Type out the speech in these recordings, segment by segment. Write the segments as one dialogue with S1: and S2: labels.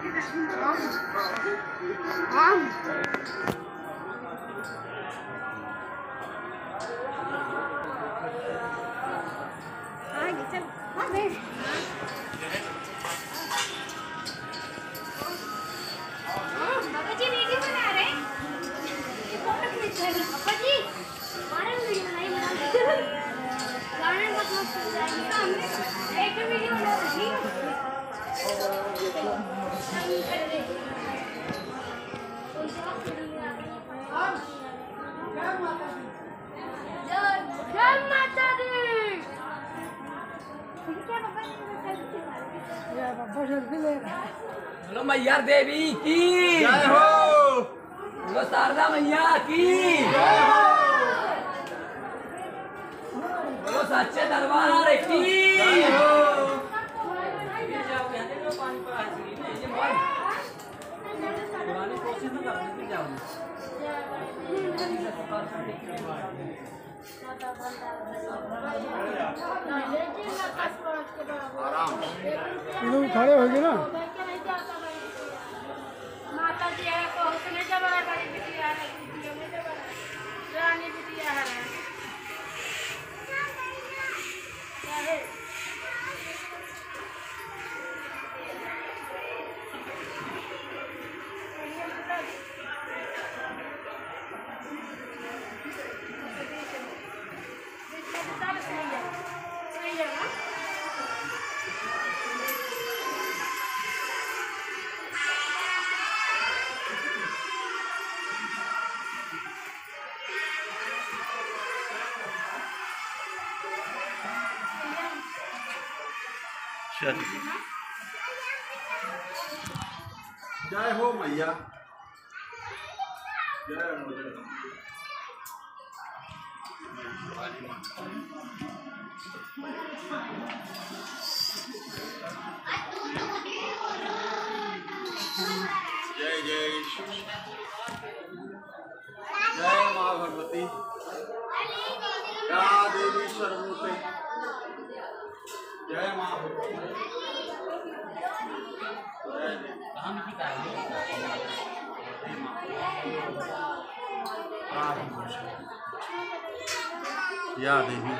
S1: बोलो मैया देवी की
S2: जय हो।
S1: बोलो शारदा मैया की
S2: जय हो।
S1: बोलो सच्चे दरबार की
S2: जय हो। आराम
S3: खड़े हो गए ना।
S4: माता जी है को उसने जब बड़ी बिटिया है रानी बिटिया है
S2: जय हो मैया। जय हो। जय जय जय माँ भगवती या देवी सर्वभूते। जय माँ भगवती। या देवी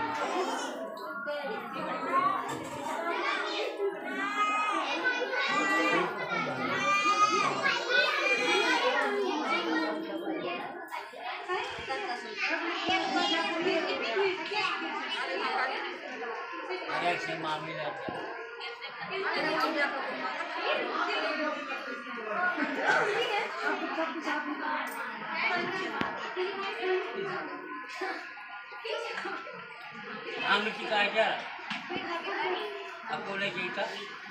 S1: की का क्या आपको लेके था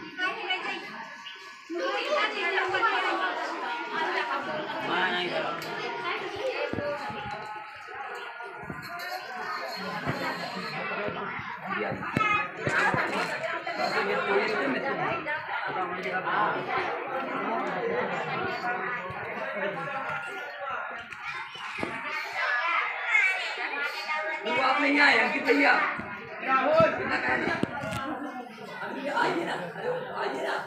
S1: मां नहीं आप नहीं आए कि भैया आइए ना आइए ना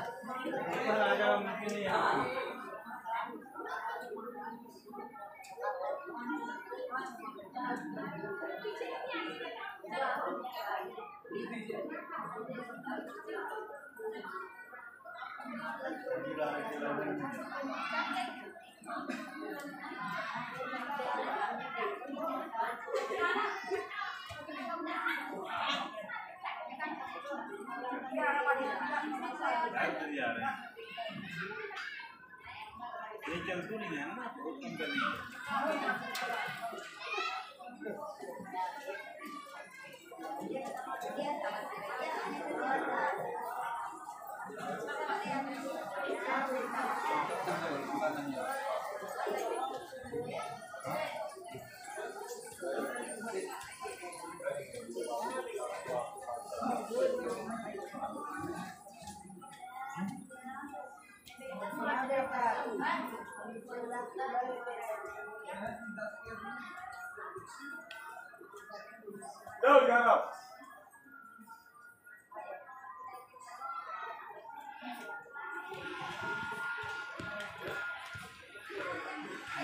S2: ये चलती नहीं है ना, बहुत कम चली है। Go, go.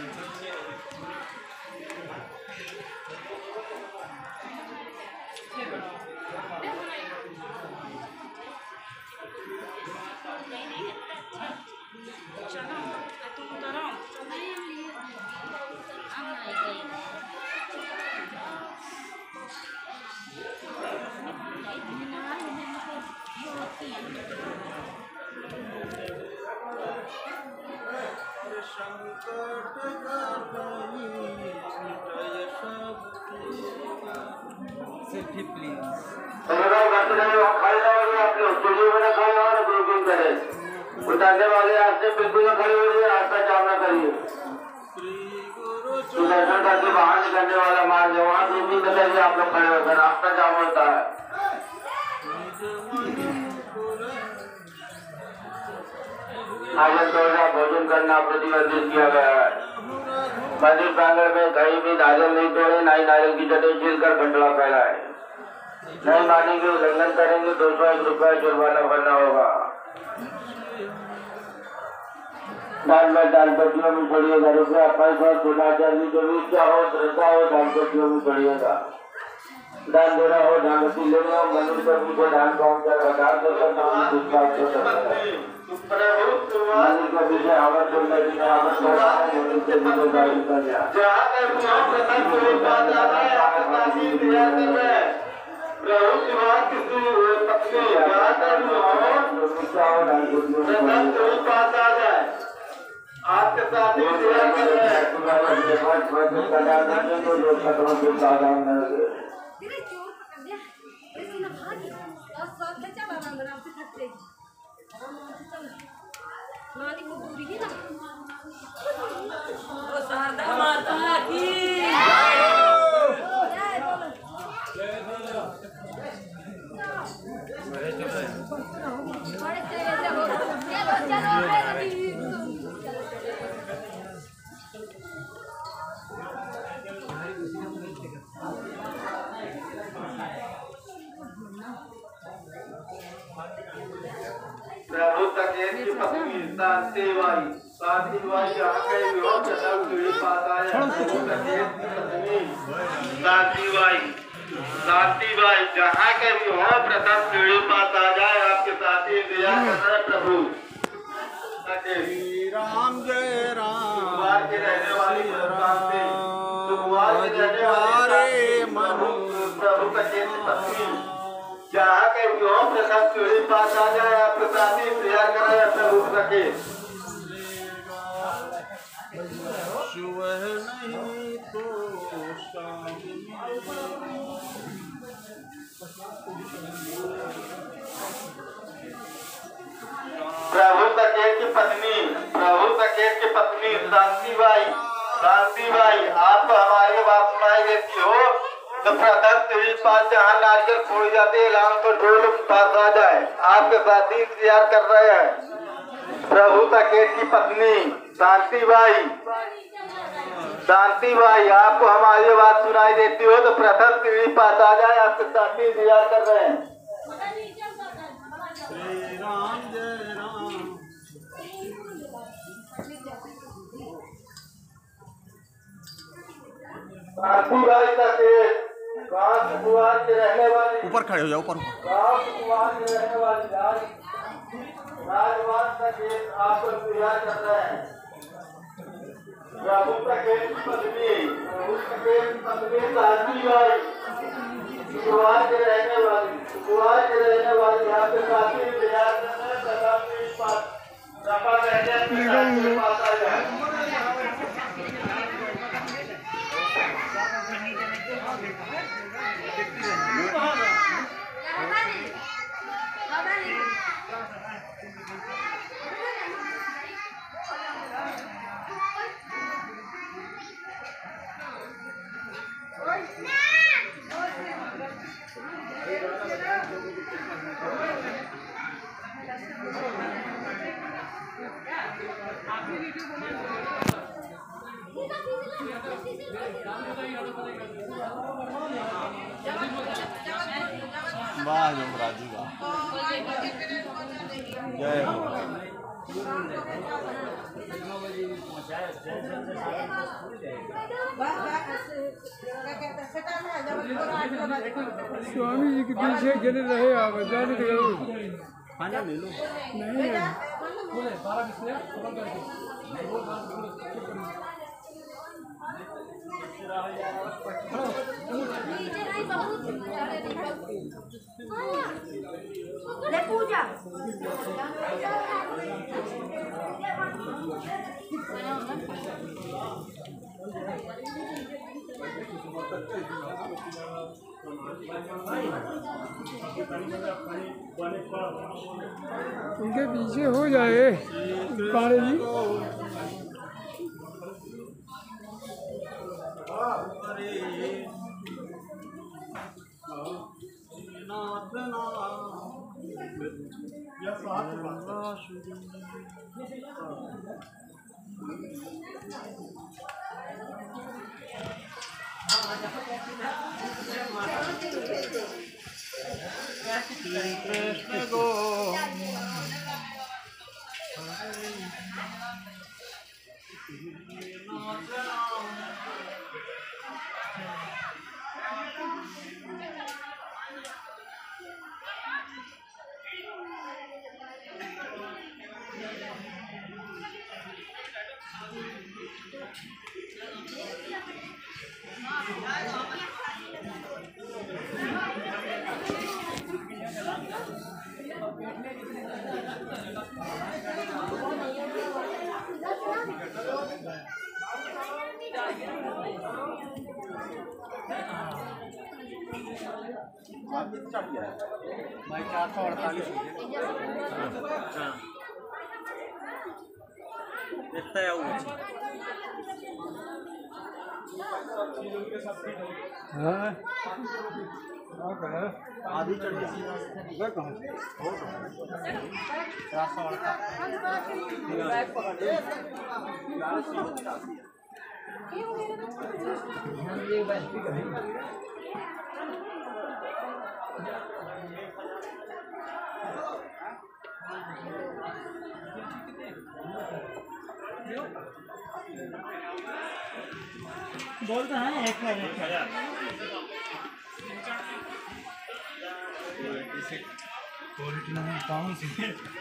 S2: Selfie please.
S5: उतारने वाले आपसे बिल्कुल न खड़े हो जाइए, रास्ता जाम न करिए। सुदर्शन करके बाहर निकलने वाला मार्ग है, वहाँ 2-3 बताइए आप लोग खड़े होकर, रास्ता जाम होता है। आजम तौर भोजन करना प्रतिबंधित किया गया है। मंदिर प्रांगण में कहीं भी नारियल नहीं तोड़े, ना ही नारियल की चटनी छीलकर खंडवा फैलाए। नहीं मानेंगे, उल्लंघन करेंगे 201 रुपये जुर्माना भरना होगा। दान पट्टियों में छोड़िएगा रुपया 500 सोनाचांदी जो भी क्या हो श्रद्धा हो दान पट्टियों में छोड़िएगा। दान देना हो, दान पट्टी लेना हो, मंदिर कर्मी को दान पहुँचाएगा। दान देकर मंदिर का विषय हवन करने की हवन करना है, मंदिर से जिम्मेदारी कर दिया। आपके साथ
S1: शारदा माता की
S5: प्रभु तकेत की पत्नी शांतिबाई जहाँ कहीं भी हो प्रथम पीढ़ी पास आए। प्रभु तकेत की पत्नी शांतिबाई जहाँ कहीं भी हो प्रथम पीढ़ी पास आ जाए। आपके साथ ही इंतजार कर रहे हैं प्रभु
S2: श्री राम जय राम।
S5: सुकुमार की रहने वाली सुकुमार की रहने वाली प्रभु तकेत की पत्नी जहाँ कहीं भी हो प्रथम पीढ़ी पास आ जाए। आपके साथ ही इंतजार कर रहे हैं प्रभु तकेत।
S2: सुबह नहीं तो शाम
S5: प्रभु तकेत की पत्नी शांतिबाई आप हमारी बात सुनाई देती हो तो प्रथम पीढ़ी पास जहाँ नारियल फोड़ जाते ऐलान तो ढोल पास आ जाए। आपके साथी इंतजार कर रहे हैं। प्रभु तकेत की पत्नी शांतिबाई आपको हमारी बात सुनाई देती हो तो प्रथम पीढ़ी पास आ जाए। आपके साथी इंतजार कर रहे हैं।
S2: श्री राम जय राम।
S5: शांतिबाई तकेत कुमार के रहने वाली
S2: ऊपर खड़े हो जाओ, ऊपर
S5: कुमार के रहने वाली राजवास तकेत आपको इंतजार कर रहे हैं। प्रभु तकेत की पत्नी शांतिबाई कुमार के रहने वाली आपके साथ ही इंतजार कर रहे हैं।
S2: वाह यमराज जी वाह। जय हो।
S3: स्वामी जी के पीछे गिर रहे आप जाने दो
S2: खाना ले लो
S3: नहीं है
S4: पूजा
S3: उनके पीछे हो जाए पारे जी
S2: कृष्ण गो भाई 448 इतना है
S3: हाँ
S2: आधी चढ़ गई वह कहाँ
S1: बोलते हैं एक
S3: कौन सी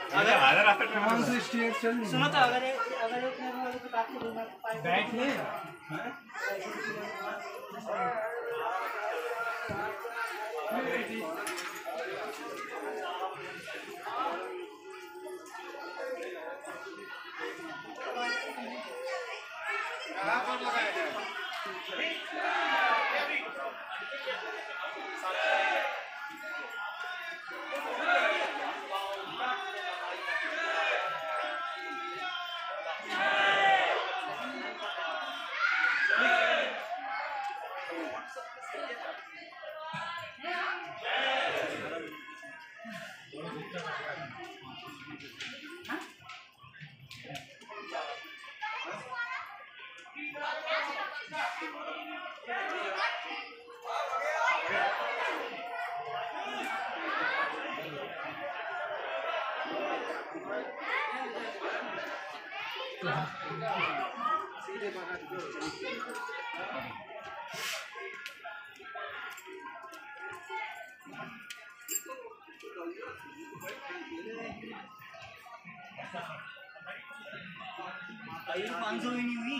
S3: स्टेट चल
S1: सुनो तो अगर बैठिए भाई 500 ही नहीं हुई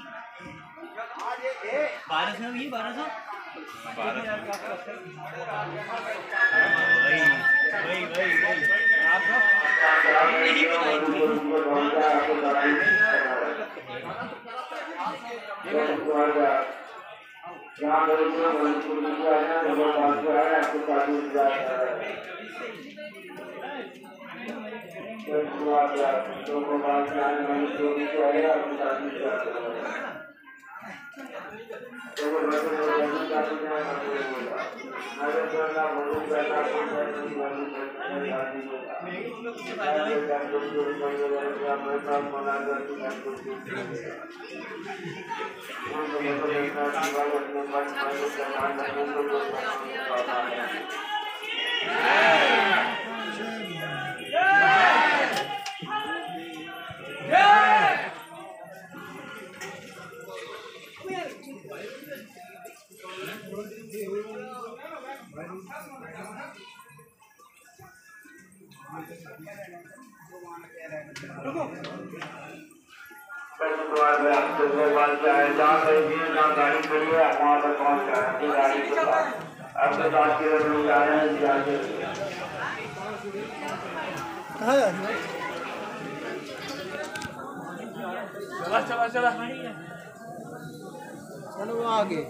S1: 1200 हुई 1200 वही आप नहीं बनाई
S5: द्वार में आपसे गोपाल जाए जहाँ कहीं भी जहाँ गाड़ी खड़ी है आप वहाँ पर पहुँच जाए अपनी गाड़ी के पास आपके पास के लोग जा रहे हैं जाके
S3: चला चला चला चलो आगे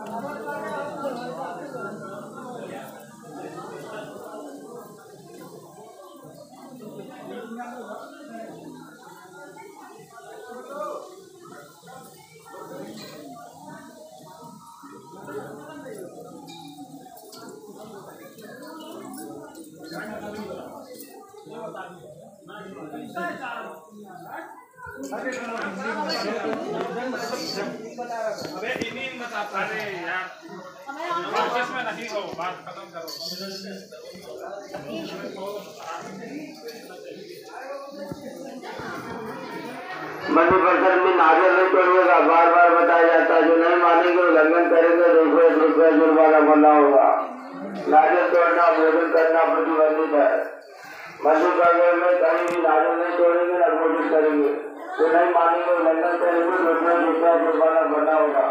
S2: अबे इन्हीं बता अरे यार प्रोसेस में नहीं हो बात खत्म करो
S5: मंदिर परिसर में नारियल नहीं तोड़िएगा बार बार बताया जाता है जो नहीं मानेंगे उल्लंघन करेंगे ₹200 जुर्माना भरना होगा नारियल तोड़ना भोजन करना प्रतिबंधित है मंदिर परिसर में कहीं भी नारियल नहीं तोड़ेंगे न भोजन करेंगे जो नहीं मानेंगे उल्लंघन करेंगे ₹200 जुर्माना भरना होगा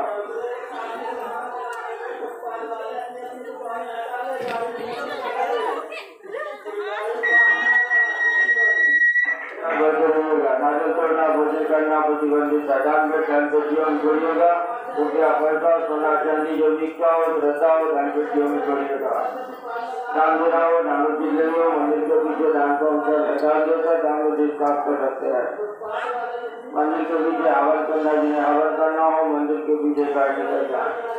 S5: नारियल तोड़ना भोजन करना प्रतिबंधित है दान में धन पेटियों में छोड़िएगा रुपया पैसा सोना चांदी जो बिकता हो रहता हो धन पेटियों में छोड़िएगा दान देना हो दान चीज लेनी हो मंदिर के पीछे दान का अवसर हटा देकर दान को डिस्कार्ड कर सकते हैं मंदिर के पीछे हवन करना जिन्हें हवन करना हो मंदिर के पीछे काटने का जाए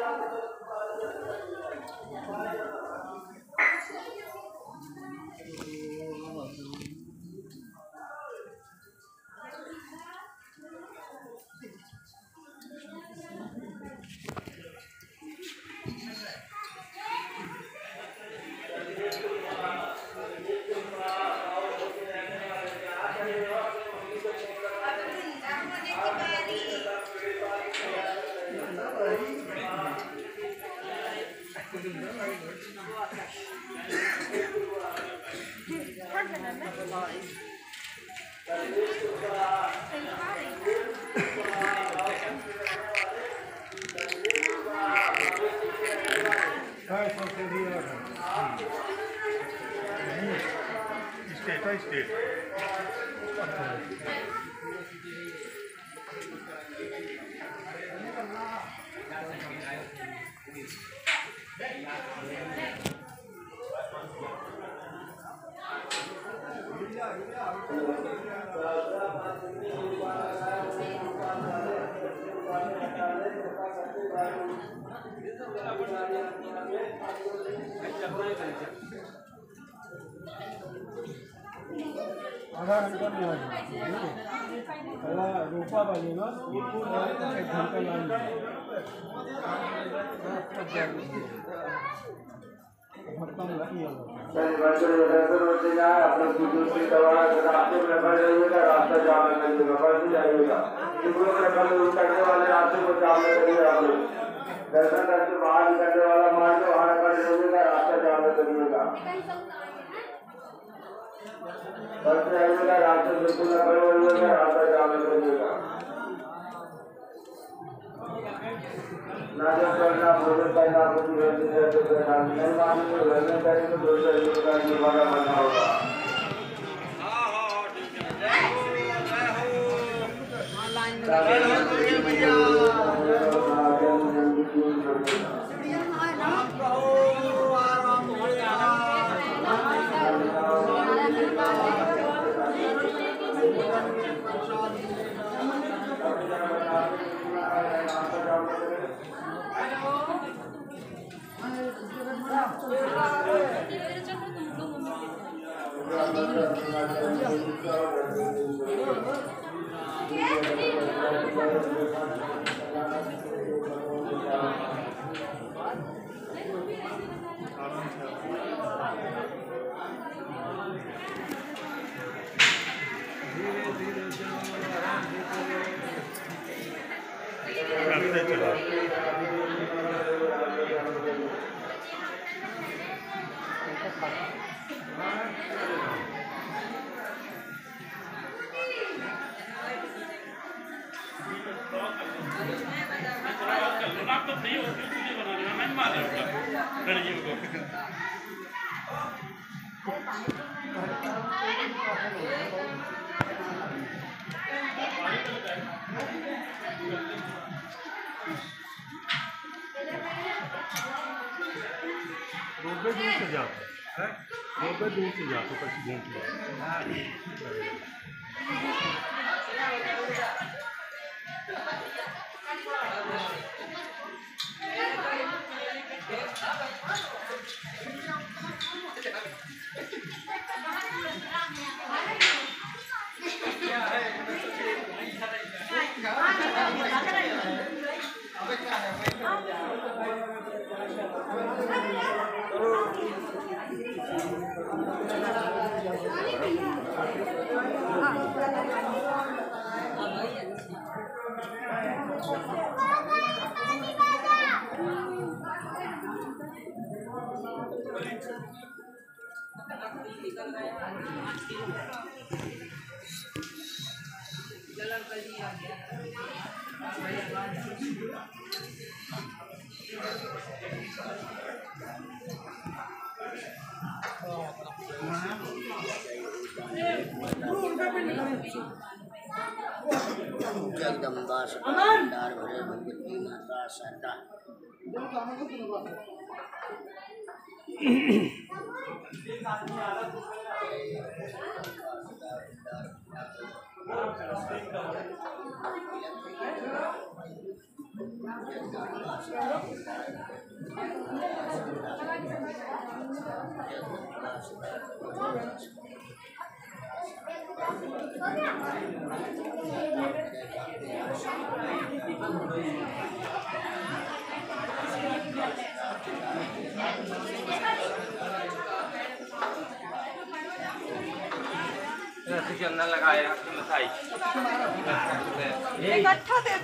S2: स्टेट
S3: आधा घंटा में आ जाए रोपा बनेगा 1 घंटा लाएंगे
S5: रास्ता जाम जाइएगा करने वाले रास्ते को जाम करिए दर्शन करके बाहर निकलने वाला मान लो वहाँ कर जाइएगा रास्ता जाम करिएगा बस जाइएगा रास्ते बिल्कुल न करिएगा रास्ता जाम करिएगा नाजक करना भोजन करना नहीं मानेंगे लड़ने करेंगे ₹200 जुर्माना भरना होगा
S2: नहीं होती तुझे बना देना मैं मार लड़कियों को
S3: रोबे दूर से जाते हैं रोबे दूर से जाते कच्ची घूम
S6: जगदम्बा भंडार भरे भगवती माता शारदा
S2: चंदन लगाया मिठाई
S4: इकट्ठा दे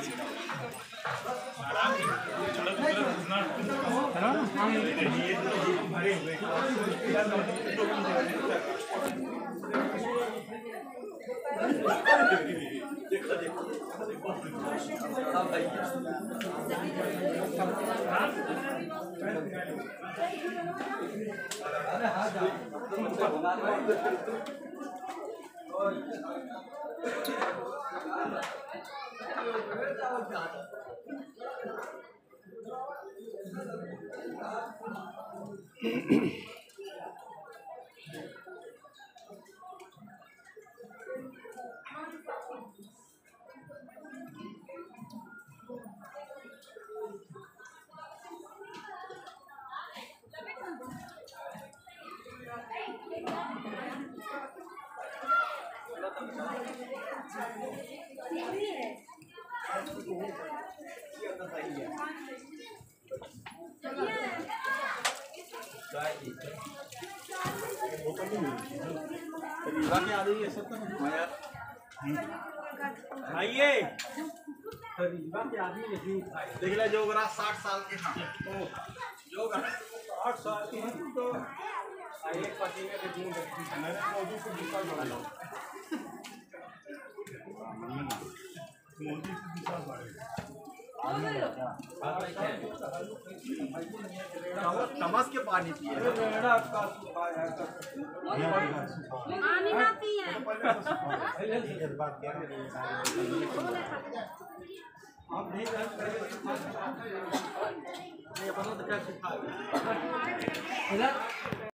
S3: आइए देख ले जोगरा 60 साल के हैं जोगरा 60 साल के हैं तो एक पसीने के दिन मैंने मोदी से विशाल बढ़ा लो मोदी से विशाल बढ़े तमस के पानी पिए
S4: पानी ना पिए
S3: आप नहीं कर